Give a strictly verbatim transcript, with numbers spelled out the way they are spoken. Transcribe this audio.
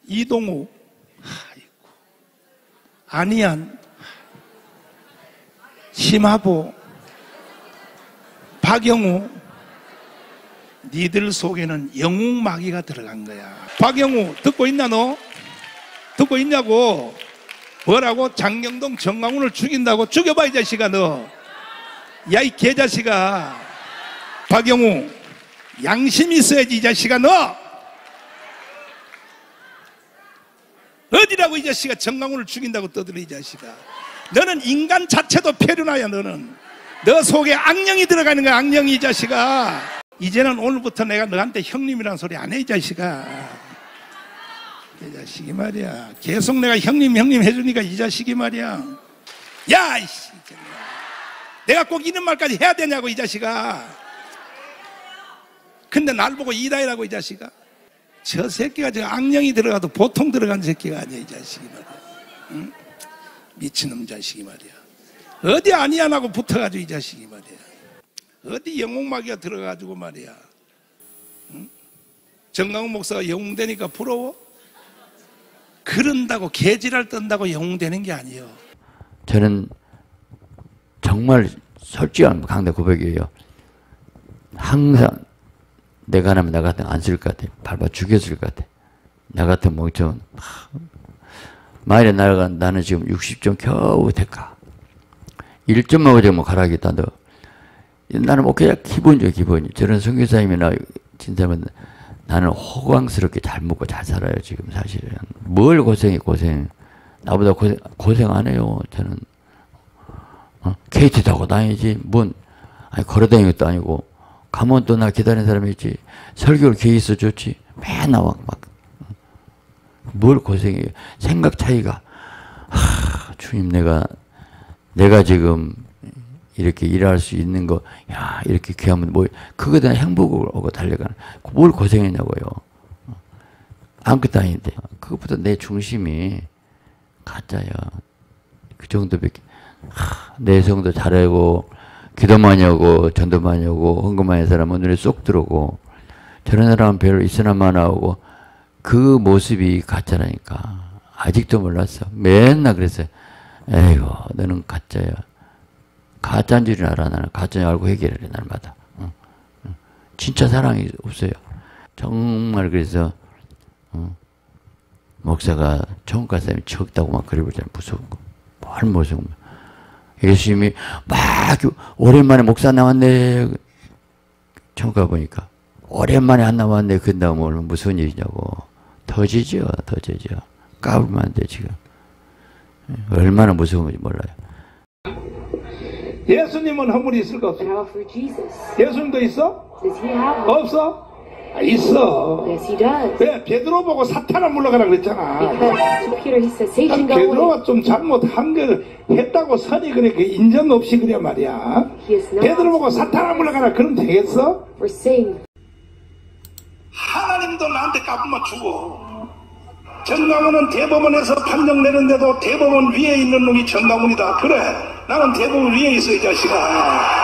이동우, 아이고, 안희안, 심하보, 박영우, 니들 속에는 영웅마귀가 들어간 거야. 박영우 듣고 있나 너? 듣고 있냐고? 뭐라고? 장경동 정강훈을 죽인다고? 죽여봐 이 자식아 너. 야 이 개자식아. 박영우 양심 있어야지 이 자식아 너. 어디라고 이 자식아 정강훈을 죽인다고 떠들어 이 자식아. 너는 인간 자체도 폐륜하야. 너는 너 속에 악령이 들어가는 거야. 악령이 이 자식아. 이제는 오늘부터 내가 너한테 형님이라는 소리 안 해 이 자식아. 이 자식이 말이야. 계속 내가 형님 형님 해주니까 이 자식이 말이야. 야 이씨, 내가 꼭 이런 말까지 해야 되냐고 이 자식아. 근데 날 보고 이다이라고 이 자식아. 저 새끼가 저 악령이 들어가도 보통 들어간 새끼가 아니야 이 자식이 말이야. 응? 미친놈 자식이 말이야. 어디 아니야 나고 붙어가지고 이 자식이 말이야. 어디 영웅마귀가 들어가지고 말이야. 응? 정강훈 목사가 영웅 되니까 부러워? 그런다고 개지랄 떤다고 영웅 되는 게 아니에요. 저는 정말 솔직한 강대 고백이에요. 항상 내가 하면 나 같으면 안 쓸 것 같아. 밟아 죽였을 것 같아. 나 같은 멍청은. 만일에 나가, 나는 지금 육십 점 겨우 될까? 일 점만 오자면 가라겠다, 너. 나는 목회자 기본이죠, 기본이. 저런 선교사님이나 진짜면 나는 호강스럽게 잘 먹고 잘 살아요, 지금 사실은. 뭘 고생해, 고생. 나보다 고생, 고생 안 해요, 저는. 어? 케이티 타고 다니지, 뭔, 아니, 걸어 다니는 것도 아니고, 가면 또 나 기다리는 사람이 있지. 설교를 기회 있어 줬지. 맨날 막, 막. 뭘 고생해요. 생각 차이가. 하, 주님, 내가, 내가 지금 이렇게 일할 수 있는 거, 야, 이렇게 귀하면 뭐, 그거에 대한 행복을 오고 달려가는. 뭘 고생했냐고요. 아무것도 아닌데. 그것보다 내 중심이 가짜야. 그 정도밖에. 하, 내성도 잘하고, 기도 많이 하고, 전도 많이 하고, 헌금 많이 하는 사람은 눈에 쏙 들어오고, 저런 사람은 별로 있으나 마나 하고, 그 모습이 가짜라니까. 아직도 몰랐어. 맨날 그랬어요. 에이고, 너는 가짜야. 가짜인 줄 알아. 나는 가짜인 줄 알고 해결을 해, 날마다. 응. 응. 진짜 사랑이 없어요. 정말 그래서, 응. 목사가 총각 사람이 적다고 막 그래보잖아요. 무서운 거. 뭘 무서운 거. 예수님이 막 오랜만에 목사 나왔네. 총각 보니까 오랜만에 안 나왔네. 그 다음 오늘 무슨 일이냐고. 터지죠. 터지죠. 까불면 안 돼 지금. 얼마나 무서운 건지 몰라요. 예수님은 허물이 있을까 없어? 예수님도 있어? 없어? 아, 있어. 왜? 베드로 보고 사탄아 물러가라 그랬잖아. 베드로가 좀 잘못한 걸 했다고 선이 그래 그 인정 없이 그래 말이야. 베드로 보고 사탄아 물러가라 그럼 되겠어? 하나님도 나한테 까불면 죽어. 정강훈은 대법원에서 판정 내는데도 대법원 위에 있는 놈이 정강훈이다. 그래, 나는 대법원 위에 있어 이 자식아.